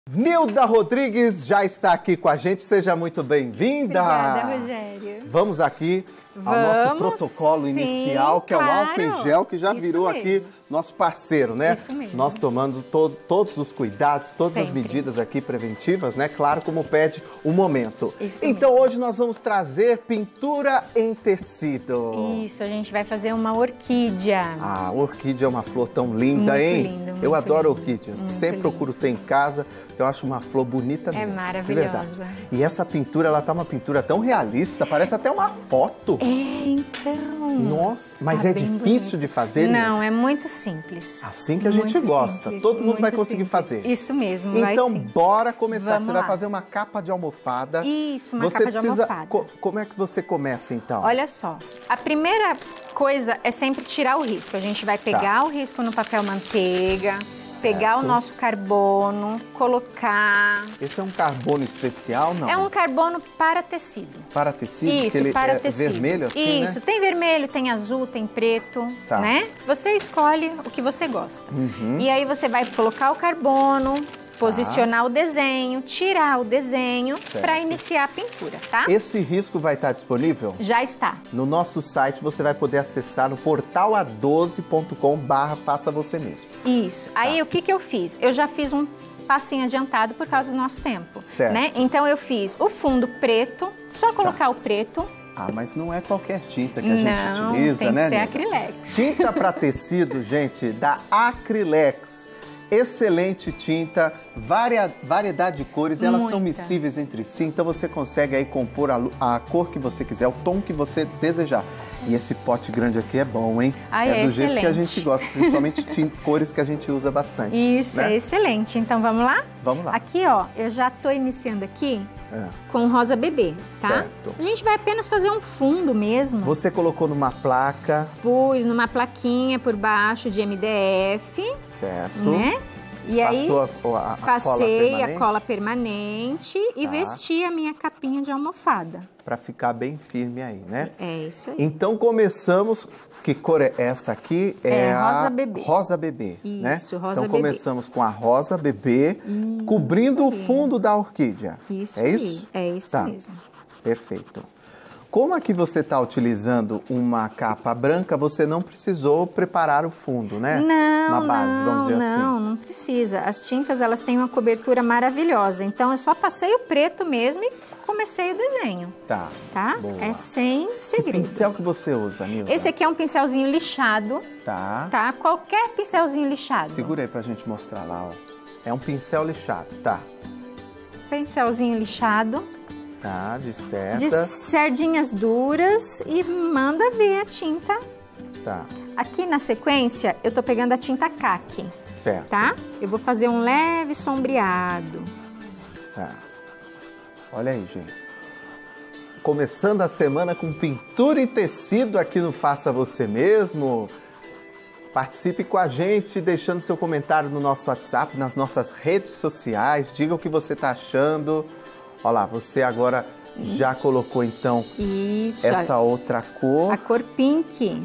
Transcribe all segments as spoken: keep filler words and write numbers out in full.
Nilda Rodrigues já está aqui com a gente, seja muito bem-vinda. Obrigada, Rogério. Vamos aqui ao Vamos, nosso protocolo sim, inicial, que claro. é o álcool em gel, que já Isso virou mesmo. aqui nosso parceiro, né? Isso mesmo. Nós tomando todo, todos os cuidados, todas as Sempre. medidas aqui preventivas, né? Claro, como pede o momento. Isso então, mesmo. hoje nós vamos trazer pintura em tecido. Isso, a gente vai fazer uma orquídea. Ah, a orquídea é uma flor tão linda, Muito hein? lindo, muito eu adoro lindo, orquídeas. muito Sempre lindo. procuro ter em casa. Eu acho uma flor bonita É mesmo. maravilhosa. De verdade. E essa pintura, ela tá uma pintura tão realista, parece até uma foto. É, então. Nossa, mas Tá é bem difícil bonito. de fazer, né? Não, é muito simples. Assim que a gente Muito gosta. simples, Todo mundo muito vai conseguir simples. fazer. Isso mesmo, vai Então, sim. bora começar. Vamos Você vai lá. fazer uma capa de almofada. Isso, uma você capa de precisa... almofada. Co- como é que você começa, então? Olha só, a primeira coisa é sempre tirar o risco. A gente vai pegar o risco no papel manteiga, pegar o nosso carbono, colocar... Esse é um carbono especial, não? É um carbono para tecido. Para tecido? Isso, que ele para é tecido. vermelho assim, Isso, né? tem vermelho, tem azul, tem preto, Tá. né? Você escolhe o que você gosta. Uhum. E aí você vai colocar o carbono, posicionar o desenho, tirar o desenho para iniciar a pintura, tá? Esse risco vai estar disponível? Já está. No nosso site você vai poder acessar no portal a doze ponto com barra faça você mesmo. Isso. Aí o que que eu fiz? Eu já fiz um passinho adiantado por causa do nosso tempo, Certo. né? Então eu fiz o fundo preto, só colocar o preto. Ah, mas não é qualquer tinta que a gente Não, utiliza, tem que né, ser Nilda? Acrylex. Tinta para tecido, gente, da Acrylex. Excelente tinta, varia, variedade de cores, elas são Muita. miscíveis entre si, então você consegue aí compor a, lu- a cor que você quiser, o tom que você desejar. E esse pote grande aqui é bom, hein? Ai, é é do jeito que a excelente. gente gosta, principalmente tinta, cores que a gente usa bastante. Isso, né? é excelente. Então vamos lá? Vamos lá. Aqui, ó, eu já tô iniciando aqui É. com rosa bebê, tá? Certo. A gente vai apenas fazer um fundo mesmo. Você colocou numa placa, Pus numa plaquinha por baixo de M D F, certo? né? E aí Passou a, a, a passei cola permanente a cola permanente e Tá. vesti a minha capinha de almofada. para ficar bem firme aí, né? É isso aí. Então começamos, que cor é essa aqui? É, É a rosa bebê. rosa bebê, né? Isso, rosa então bebê. começamos com a rosa bebê, cobrindo o fundo da orquídea. Isso é aí, isso? é isso Tá. mesmo. Perfeito. Como aqui você está utilizando uma capa branca, você não precisou preparar o fundo, né? Não, uma base, não, vamos dizer não, assim. não precisa. As tintas, elas têm uma cobertura maravilhosa. Então, eu só passei o preto mesmo e comecei o desenho, Tá. tá? Boa. É sem Que segredo. pincel que você usa, Nilda? Esse aqui é um pincelzinho lixado, Tá. tá? Qualquer pincelzinho lixado. Segura aí pra gente mostrar lá, ó. É um pincel lixado, tá? Pincelzinho lixado, Tá, de seta. de sardinhas duras e manda ver a tinta. Tá, Aqui na sequência, eu tô pegando a tinta caqui, certo. tá? Eu vou fazer um leve sombreado. Tá. Olha aí, gente. Começando a semana com pintura em tecido aqui no Faça Você Mesmo. Participe com a gente, deixando seu comentário no nosso WhatsApp, nas nossas redes sociais. Diga o que você está achando. Olha lá, você agora já colocou então Isso. essa outra cor. A cor pink.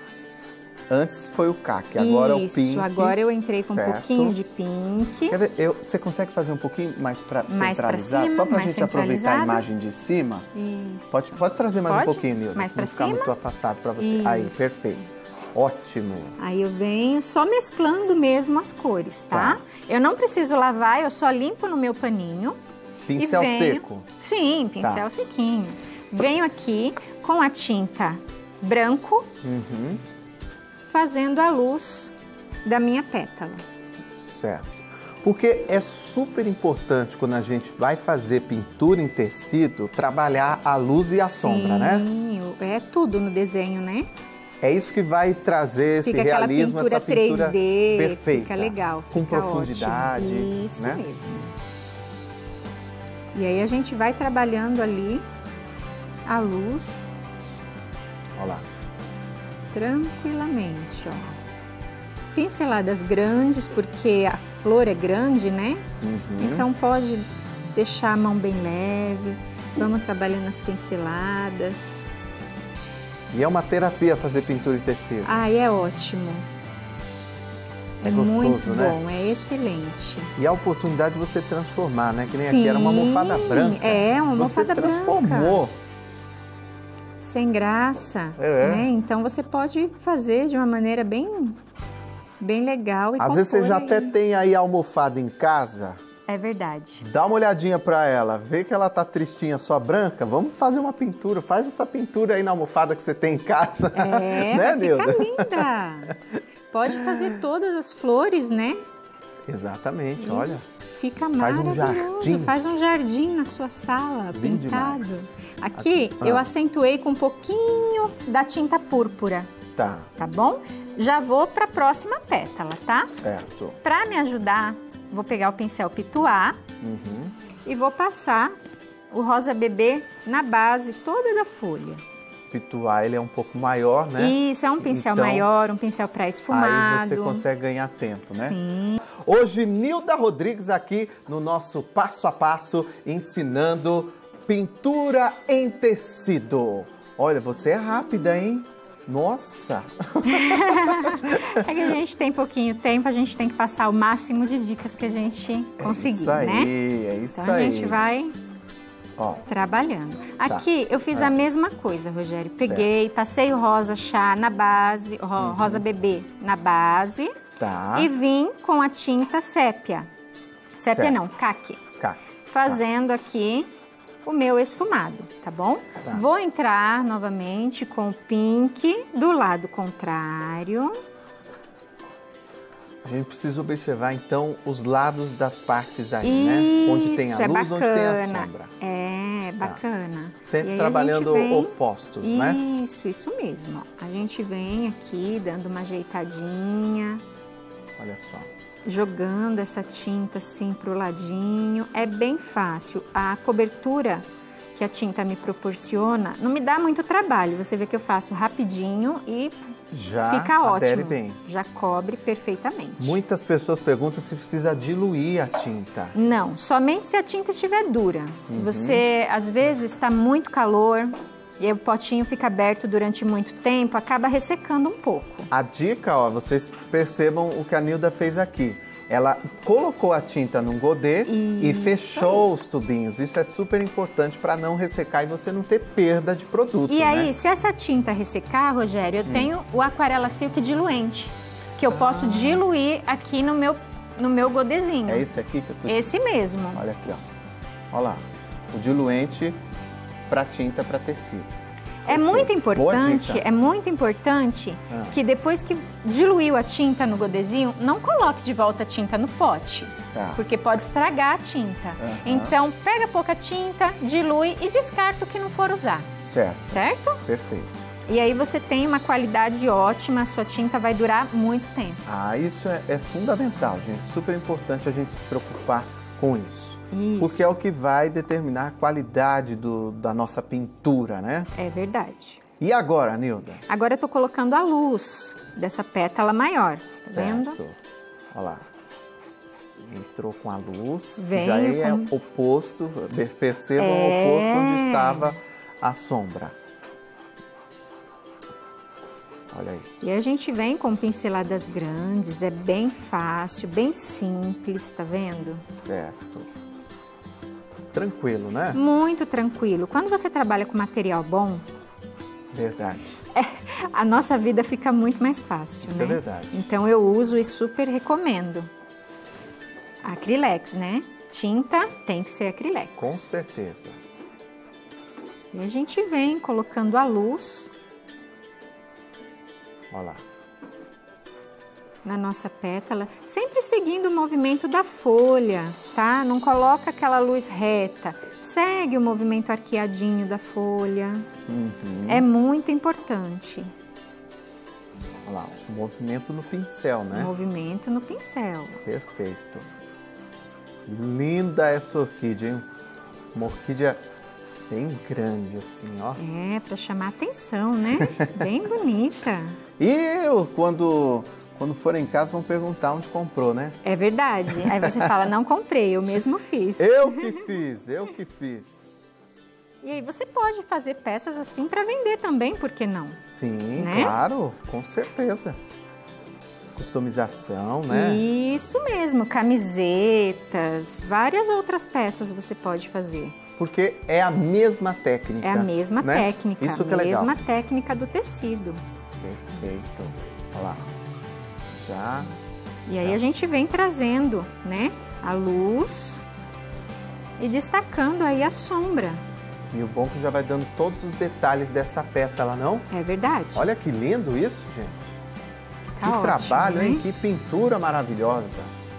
Antes foi o caque, agora Isso, é o pink. agora eu entrei com certo. um pouquinho de pink. Quer ver? Eu, você consegue fazer um pouquinho mais para Mais pra centralizado? cima, Só para a mais gente aproveitar a centralizado. imagem de cima? Isso. Pode, pode trazer mais Pode? um pouquinho, Nilda, Mais se não pra ficar cima? muito afastado para você. Aí, Isso. perfeito. Ótimo. Aí eu venho só mesclando mesmo as cores, tá? Tá. Eu não preciso lavar, eu só limpo no meu paninho. Pincel e venho... seco? Sim, pincel Tá. sequinho. Venho aqui com a tinta branco, Uhum, fazendo a luz da minha pétala. certo. Porque é super importante quando a gente vai fazer pintura em tecido, trabalhar a luz e a sombra, né? Sim, é tudo no desenho, né? É isso que vai trazer esse Fica aquela realismo, pintura essa pintura três D, perfeita. fica legal, Com fica profundidade, ótimo. Isso né? mesmo. E aí a gente vai trabalhando ali a luz Olha lá. tranquilamente, ó. Pinceladas grandes, porque a flor é grande, né? Uhum. Então pode deixar a mão bem leve. Vamos trabalhando as pinceladas. E é uma terapia fazer pintura em tecido. Ai, é ótimo. É gostoso, muito né? bom, é excelente. E a oportunidade de você transformar, né? Que nem Sim, aqui era uma almofada branca. É, uma almofada branca. Você transformou. Sem graça, É. né? Então você pode fazer de uma maneira bem, bem legal. E Às vezes você já aí. até tem aí a almofada em casa. É verdade. Dá uma olhadinha pra ela, vê que ela tá tristinha, só branca, vamos fazer uma pintura, faz essa pintura aí na almofada que você tem em casa. É, né, fica Nilda? linda. Pode fazer todas as flores, né? Exatamente, E olha. Fica Faz um maravilhoso. jardim. Faz um jardim na sua sala, Lindo pintado. demais. Aqui Ah. eu acentuei com um pouquinho da tinta púrpura, Tá, tá bom? Já vou para a próxima pétala, tá? certo. Para me ajudar, vou pegar o pincel Pituá Uhum. e vou passar o rosa bebê na base toda da folha. Pituá, ele é um pouco maior, né? Isso, é um pincel Então, maior, um pincel pré-esfumado. Aí você consegue ganhar tempo, né? Sim. Hoje, Nilda Rodrigues aqui no nosso Passo a Passo, ensinando pintura em tecido. Olha, você é rápida, hein? Nossa! É que a gente tem pouquinho tempo, a gente tem que passar o máximo de dicas que a gente conseguir, é isso aí, né? é isso Então aí. a gente vai Ó, trabalhando. Aqui eu fiz É. a mesma coisa, Rogério. Peguei, passei o rosa chá na base, o ro- Uhum. rosa bebê na base tá. e vim com a tinta sépia. Sépia Certo. não, caque. Cá. Fazendo aqui o meu esfumado, tá bom? Tá. Vou entrar novamente com o pink do lado contrário. A gente precisa observar, então, os lados das partes aí, né? Onde tem a Isso, é luz, onde tem a bacana. sombra. É, bacana. Sempre E aí a trabalhando gente vem- opostos, né? Isso, isso mesmo. ó. A gente vem aqui dando uma ajeitadinha, Olha só. jogando essa tinta assim pro ladinho. É bem fácil. A cobertura que a tinta me proporciona não me dá muito trabalho. Você vê que eu faço rapidinho e Já fica adere ótimo. bem. Já cobre perfeitamente. Muitas pessoas perguntam se precisa diluir a tinta. Não, somente se a tinta estiver dura. Se Uhum. você, às vezes, está muito calor e aí o potinho fica aberto durante muito tempo, acaba ressecando um pouco. A dica, ó, vocês percebam o que a Nilda fez aqui. Ela colocou a tinta num godê e Isso fechou os tubinhos. Isso é super importante para não ressecar e você não ter perda de produto, E aí, né? se essa tinta ressecar, Rogério, eu tenho o Aquarela Silk diluente, que eu posso diluir aqui no meu, no meu godezinho. É esse aqui que eu tô... Esse mesmo. Olha aqui, ó. Olha lá. O diluente para tinta para tecido. É muito Boa importante, dica. é muito importante Ah. que depois que diluiu a tinta no godezinho, não coloque de volta a tinta no pote, Tá. porque pode estragar a tinta. Aham. Então, pega pouca tinta, dilui e descarta o que não for usar, Certo. certo? Perfeito. E aí você tem uma qualidade ótima, a sua tinta vai durar muito tempo. Ah, isso é, é fundamental, gente. Super importante a gente se preocupar com isso. Isso. Porque é o que vai determinar a qualidade do, da nossa pintura, né? É verdade. E agora, Nilda? Agora eu tô colocando a luz dessa pétala maior, tá vendo? Certo. Olha lá. Entrou com a luz, que Venho já é com- oposto, percebam o É. oposto onde estava a sombra. Olha aí. E a gente vem com pinceladas grandes, é bem fácil, bem simples, tá vendo? Certo. Tranquilo, né? Muito tranquilo. Quando você trabalha com material bom, Verdade. a nossa vida fica muito mais fácil, Isso né? é verdade. Então eu uso e super recomendo. Acrylex, né? Tinta tem que ser acrylex. Com certeza. E a gente vem colocando a luz Olha lá. na nossa pétala, sempre seguindo o movimento da folha, tá? Não coloca aquela luz reta, segue o movimento arqueadinho da folha. Uhum. É muito importante. Olha lá, o movimento no pincel, né? Movimento no pincel. Perfeito. Linda essa orquídea, hein? Uma orquídea bem grande assim, ó. É, para chamar atenção, né? Bem bonita. E eu, quando, quando for em casa, vão perguntar onde comprou, né? É verdade. Aí você fala, não comprei, eu mesmo fiz. Eu que fiz, eu que fiz. E aí você pode fazer peças assim para vender também, por que não? Sim, Né? claro, com certeza. Customização, né? Isso mesmo, camisetas, várias outras peças você pode fazer. Porque é a mesma técnica. É a mesma né? técnica, Isso que a é legal. mesma técnica do tecido. Perfeito. Olha lá. Já. E já. aí a gente vem trazendo, né, a luz e destacando aí a sombra. E o bom é que já vai dando todos os detalhes dessa pétala, não? É verdade. Olha que lindo isso, gente. Tá que ótimo, trabalho, hein? né? Que pintura maravilhosa.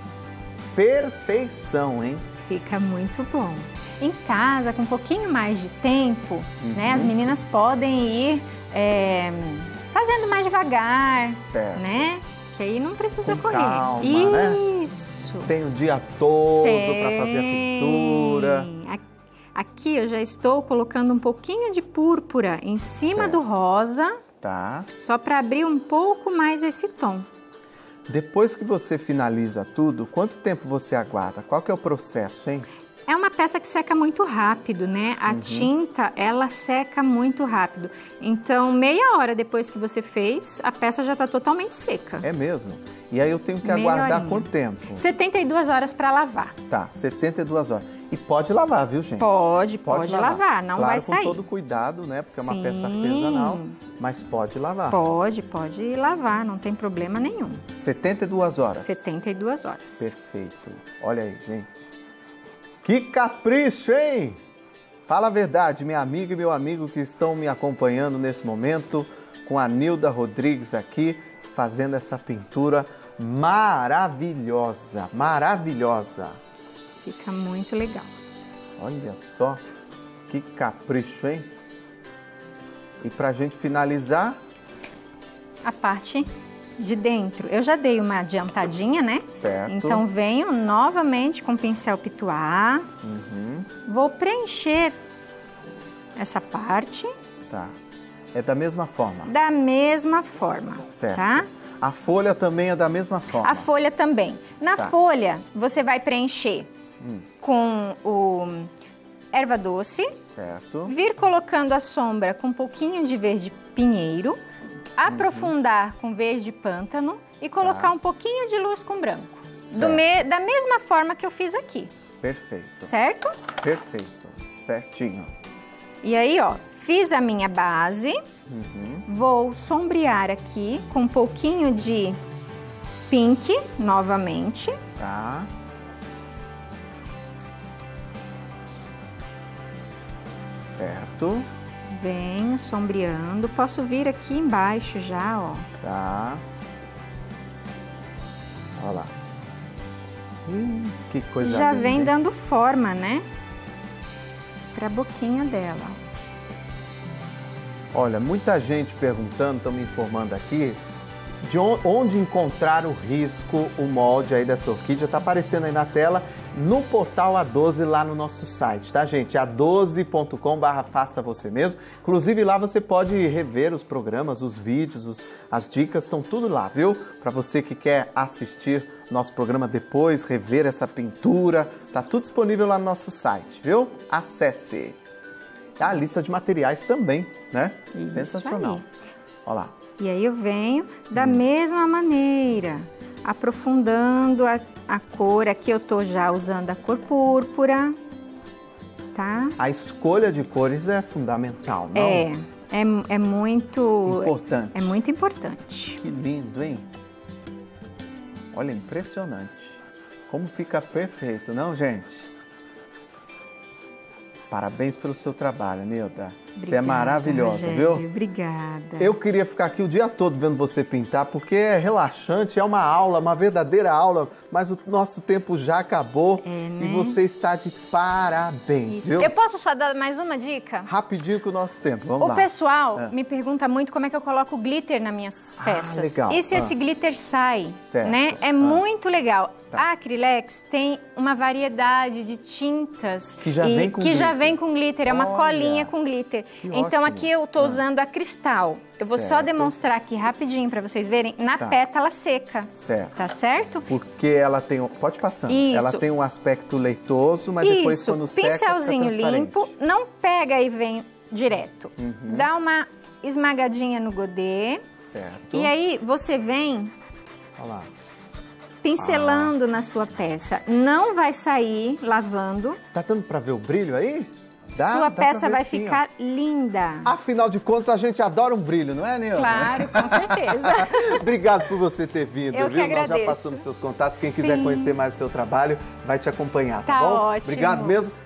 Perfeição, hein? Fica muito bom. Em casa, com um pouquinho mais de tempo, Uhum. né, as meninas podem ir é, fazendo mais devagar, Certo. né? Que aí não precisa Com correr. calma, Isso. né? Tem o dia todo Tem. para fazer a pintura. Aqui eu já estou colocando um pouquinho de púrpura em cima Certo. do rosa, Tá. só para abrir um pouco mais esse tom. Depois que você finaliza tudo, quanto tempo você aguarda? Qual que é o processo, hein? É uma peça que seca muito rápido, né? A Uhum. tinta, ela seca muito rápido. Então, meia hora depois que você fez, a peça já está totalmente seca. É mesmo? E aí eu tenho que Meia aguardar horinha. quanto tempo? setenta e duas horas para lavar. Tá, setenta e duas horas. E pode lavar, viu, gente? Pode, pode, lavar. não claro, vai com sair. todo cuidado, né? Porque é uma Sim. peça artesanal, mas pode lavar. Pode, pode lavar, não tem problema nenhum. setenta e duas horas. setenta e duas horas. Perfeito. Olha aí, gente. Que capricho, hein? Fala a verdade, minha amiga e meu amigo que estão me acompanhando nesse momento, com a Nilda Rodrigues aqui, fazendo essa pintura maravilhosa, maravilhosa. Fica muito legal. Olha só, que capricho, hein? E pra gente finalizar, A parte de dentro, eu já dei uma adiantadinha, né? certo? Então venho novamente com o pincel pituá, Uhum, vou preencher essa parte tá. É da mesma forma, da mesma forma, certo? tá? A folha também é da mesma forma. A folha também. Na Tá. folha, você vai preencher Hum. com o erva doce, Certo? vir colocando a sombra com um pouquinho de verde pinheiro, aprofundar com verde pântano e colocar Tá. um pouquinho de luz com branco. Do Certo. me- da mesma forma que eu fiz aqui, Perfeito. certo? Perfeito. Certinho. E aí, ó, fiz a minha base, Uhum. vou sombrear aqui com um pouquinho de pink novamente. Tá. Certo. Venho sombreando, posso vir aqui embaixo já, ó. Tá. Olha lá. Hum, que coisa Já linda, vem hein? dando forma, né? Pra boquinha dela. Olha, muita gente perguntando, estão me informando aqui, de on- onde encontrar o risco, o molde aí dessa orquídea. Tá aparecendo aí na tela, no portal A doze, lá no nosso site, tá, gente? a doze ponto com barra faça você mesmo. Inclusive, lá você pode rever os programas, os vídeos, os- as dicas, estão tudo lá, viu? Para você que quer assistir nosso programa depois, rever essa pintura, tá tudo disponível lá no nosso site, viu? Acesse. A lista de materiais também, né? Isso Sensacional. aí. Olha lá. E aí eu venho da mesma maneira, aprofundando a, a cor. Aqui eu tô já usando a cor púrpura, tá? A escolha de cores é fundamental, não? É, é, é muito... Importante. É muito importante. Que lindo, hein? Olha, impressionante. Como fica perfeito, não, gente? Parabéns pelo seu trabalho, Nilda. Você é Obrigada, maravilhosa, Rogério, viu? Obrigada. Eu queria ficar aqui o dia todo vendo você pintar, porque é relaxante, é uma aula, uma verdadeira aula, mas o nosso tempo já acabou É, né? e você está de parabéns, Isso. viu? Eu posso só dar mais uma dica? Rapidinho com o nosso tempo, vamos O lá. pessoal É. me pergunta muito como é que eu coloco glitter nas minhas Ah, peças. legal. E se Ah. esse glitter sai, Certo. né? É Ah. muito legal. Tá. A Acrylex tem uma variedade de tintas Que já e- vem com que já glitter. vem com glitter. É uma Olha, colinha com glitter. que Então ótimo. aqui eu tô Ah. usando a cristal. Eu vou só Certo. demonstrar aqui rapidinho para vocês verem na Tá. pétala seca. Certo. Tá certo? Porque ela tem, um- pode passar. Isso. Ela tem um aspecto leitoso, mas depois Isso, quando seca fica pincelzinho transparente. limpo, não pega e vem direto. Uhum. Dá uma esmagadinha no godê. Certo. E aí você vem Olha lá. Pincelando ah. na sua peça. Não vai sair lavando. Tá dando para ver o brilho aí? Dá, Sua dá peça vai assim, ficar ó. linda. Afinal de contas, a gente adora um brilho, não é, Neana? Claro, com certeza. Obrigado por você ter vindo, Eu viu? que agradeço. Nós já passamos seus contatos. Quem Sim. quiser conhecer mais o seu trabalho, vai te acompanhar, tá, tá bom? Ótimo. Obrigado mesmo.